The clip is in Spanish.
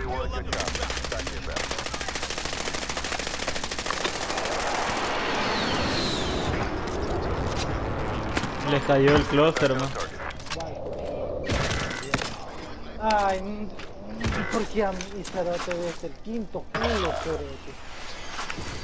everyone. Good job. Back to your best. Le cayó el cluster, man. Ay, ¿por qué a mí, cerote, es el quinto culo, cerote?